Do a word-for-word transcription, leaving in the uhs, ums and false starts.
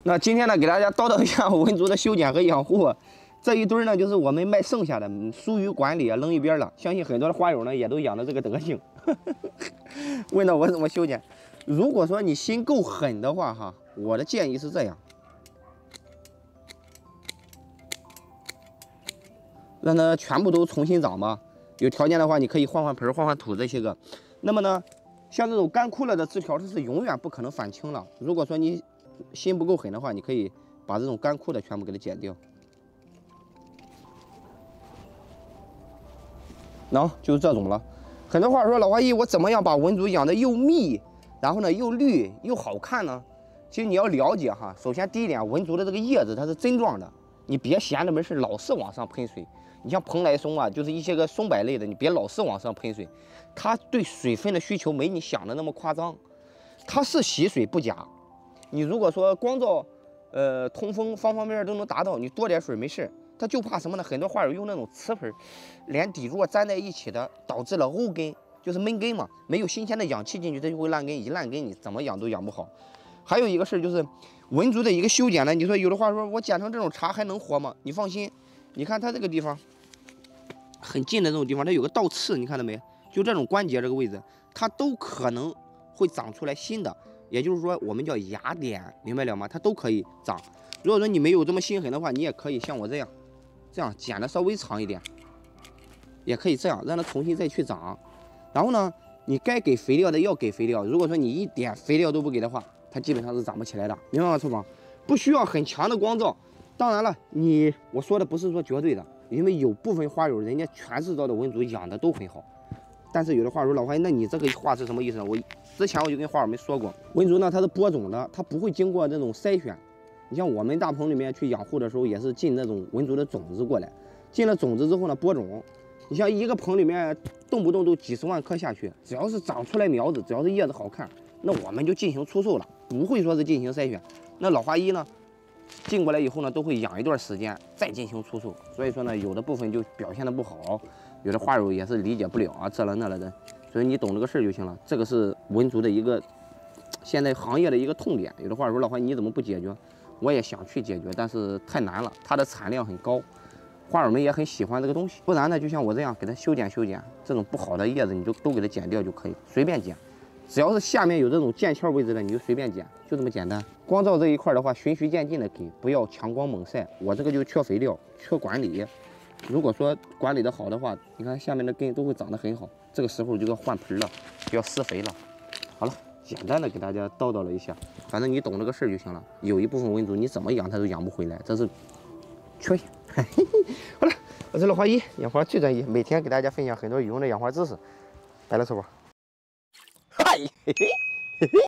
那今天呢，给大家叨叨一下文竹的修剪和养护。这一堆呢，就是我们卖剩下的，疏于管理啊，扔一边了。相信很多的花友呢，也都养的这个德行。问到我怎么修剪，如果说你心够狠的话，哈，我的建议是这样，让它全部都重新长吧。有条件的话，你可以换换盆、换换土这些个。那么呢，像这种干枯了的枝条，它是永远不可能返青了。如果说你心不够狠的话，你可以把这种干枯的全部给它剪掉。喏、no, 就是这种了。很多话说，老花姨，我怎么样把文竹养的又密，然后呢又绿又好看呢？其实你要了解哈，首先第一点，文竹的这个叶子它是针状的，你别闲着没事老是往上喷水。你像蓬莱松啊，就是一些个松柏类的，你别老是往上喷水，它对水分的需求没你想的那么夸张，它是吸水不假。你如果说光照、呃通风方方面面都能达到，你多点水没事。它就怕什么呢？很多花友用那种瓷盆，连底座粘在一起的，导致了沤根，就是闷根嘛，没有新鲜的氧气进去，它就会烂根，一烂根你怎么养都养不好。还有一个事就是文竹的一个修剪呢，你说有的话说我剪成这种茬还能活吗？你放心，你看它这个地方很近的这种地方，它有个倒刺，你看到没？就这种关节这个位置，它都可能会长出来新的，也就是说我们叫芽点，明白了吗？它都可以长。如果说你没有这么心狠的话，你也可以像我这样。这样剪的稍微长一点，也可以这样让它重新再去长。然后呢，你该给肥料的要给肥料。如果说你一点肥料都不给的话，它基本上是长不起来的，明白吗，臭宝？不需要很强的光照。当然了，你我说的不是说绝对的，因为有部分花友人家全世界的文竹养的都很好。但是有的花友老花，那你这个话是什么意思呢？我之前我就跟花友们说过，文竹呢它是播种的，它不会经过这种筛选。你像我们大棚里面去养护的时候，也是进那种文竹的种子过来，进了种子之后呢，播种。你像一个棚里面动不动都几十万颗下去，只要是长出来苗子，只要是叶子好看，那我们就进行出售了，不会说是进行筛选。那老花姨呢，进过来以后呢，都会养一段时间再进行出售。所以说呢，有的部分就表现的不好，有的花友也是理解不了啊，这了那了的。所以你懂这个事儿就行了。这个是文竹的一个现在行业的一个痛点。有的花友说老花你怎么不解决？我也想去解决，但是太难了，它的产量很高，花友们也很喜欢这个东西。不然呢，就像我这样给它修剪修剪，这种不好的叶子你就都给它剪掉就可以，随便剪，只要是下面有这种剑鞘位置的，你就随便剪，就这么简单。光照这一块的话，循序渐进的给，不要强光猛晒。我这个就缺肥料，缺管理。如果说管理的好的话，你看下面的根都会长得很好。这个时候就要换盆了，就要施肥了。好了。简单的给大家叨叨了一下，反正你懂这个事儿就行了。有一部分文竹你怎么养它都养不回来，这是缺陷。好了，我是老花姨，养花最专业，每天给大家分享很多有用的养花知识。拜了，臭宝。嗨，嘿嘿嘿嘿。